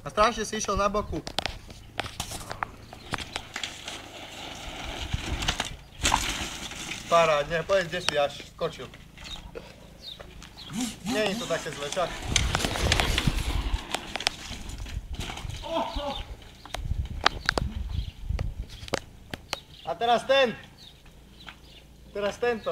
A strašne si išiel na boku. Parádne, povedz, kde si až skočil. Nie je to také zle, čak. A teraz ten. Teraz tento.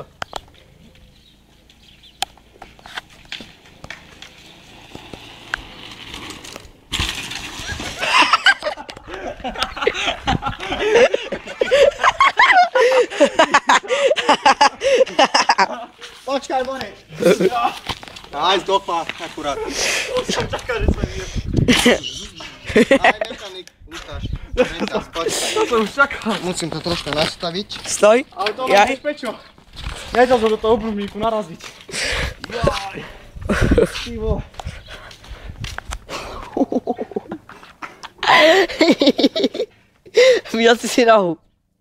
Počkaj, Bonek. Aj, zdopá, akurát. Už som čakal, že sa nie. Aj, mechanik, Lukáš. Počkaj. To som už čakal. Musím to troška nastaviť. Stoj. Ale to mám bezpečo. Nechcel som do toho obrubníku naraziť. Jaj. Ty vole. Viděl jsi si nohu.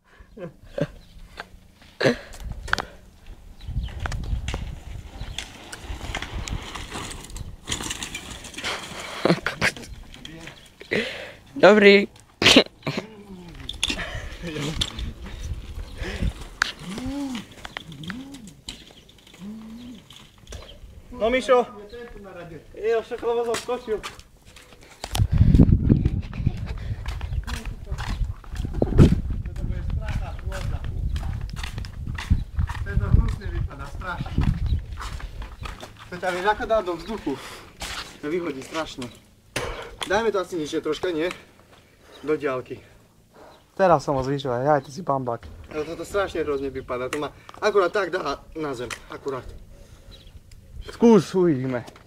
Dobrý. No Mišo. Jo, však lebo som skočil. Tento hnusne vypadá strašne. To ťa vieš ako dá do vzduchu. To vyhodí strašne. Dajme to asi nižšie troška, nie? Do diaľky. Teraz som ho zvýšil, aj ty si bambak. Ale toto strašne hrozne vypadá. To ma akurát tak dá na zem. Akurát. Skús, uvidíme.